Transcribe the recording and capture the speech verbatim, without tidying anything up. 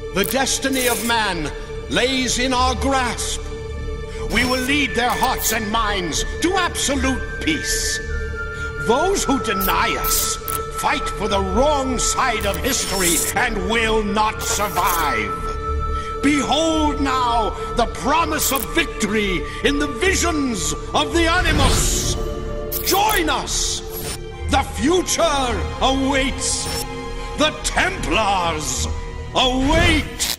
The destiny of man lays in our grasp. We will lead their hearts and minds to absolute peace. Those who deny us fight for the wrong side of history and will not survive. Behold now the promise of victory in the visions of the Animus. Join us. The future awaits. The Templars await.